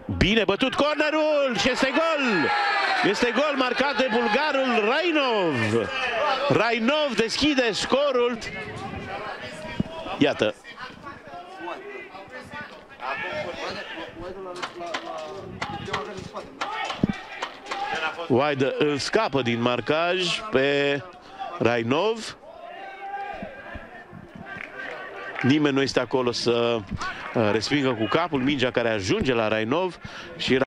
Bine bătut cornerul și este gol! Este gol marcat de bulgarul Rainov. Rainov deschide scorul. Iată. Waidă îl scapă din marcaj pe Rainov. Nimeni nu este acolo să respingă cu capul mingea care ajunge la Rainov și